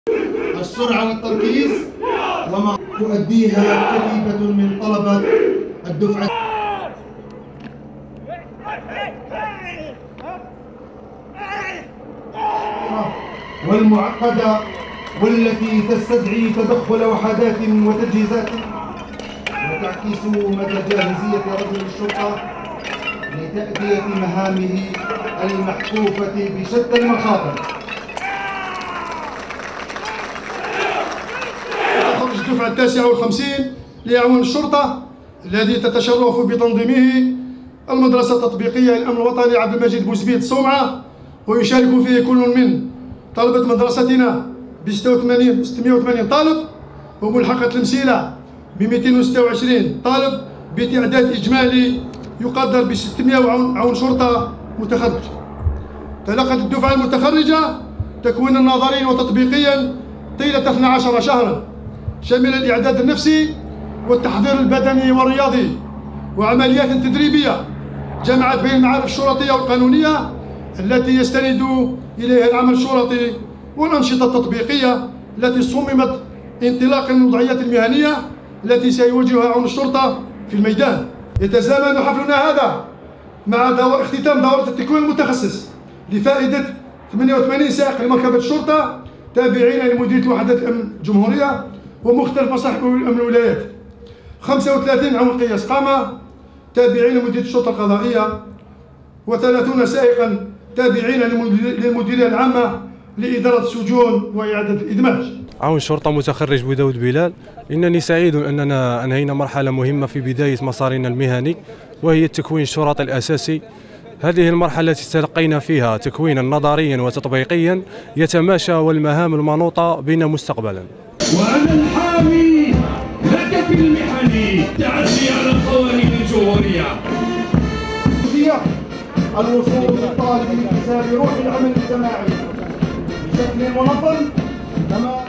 السرعة والتركيز وما تؤديها كتيبة من طلبة الدفعة والمعقدة والتي تستدعي تدخل وحدات وتجهيزات وتعكس مدى جاهزية رجل الشرطة لتأدية مهامه المحفوفة بشتى المخاطر. تخرج الدفعة 59 ليعاون الشرطة الذي تتشرف بتنظيمه المدرسة التطبيقية للأمن الوطني عبد المجيد بوزبيد الصومعة، ويشارك فيه كل من طلبة مدرستنا ب 680 طالب، وملحقة المسيلة ب 226 طالب، بتعداد إجمالي يقدر ب 600 عون شرطة متخرج. تلقت الدفعة المتخرجة تكوينا نظريا وتطبيقيا طيلة 12 شهرا، شامل الإعداد النفسي والتحضير البدني والرياضي وعمليات تدريبية جمعت بين المعارف الشرطية والقانونية التي يستند إليها العمل الشرطي والأنشطة التطبيقية التي صممت انطلاقا من الوضعيات المهنية التي سيواجهها عون الشرطة في الميدان. يتزامن حفلنا هذا مع اختتام دورة التكوين المتخصص لفائدة 88 سائق لمركبة الشرطة تابعين لمديرية وحدات الأمن الجمهورية ومختلف مصالح أمن الولايات، 35 عون قياس قامة تابعين لمديرية الشرطة القضائية، و30 سائقا تابعين للمديرية العامة لإدارة السجون وإعادة الإدماج. عون شرطة متخرج بوداود بلال. إنني سعيد أننا أنهينا مرحلة مهمة في بداية مسارنا المهني وهي التكوين الشرطي الأساسي. هذه المرحلة التي تلقينا فيها تكوينا نظريا وتطبيقيا يتماشى والمهام المنوطة بنا مستقبلا. وأنا الحامي لك في المحن تعدي على القوانين الجمهورية. الوصول للطالب لاكتساب روح العمل الجماعي بشكل منظم كما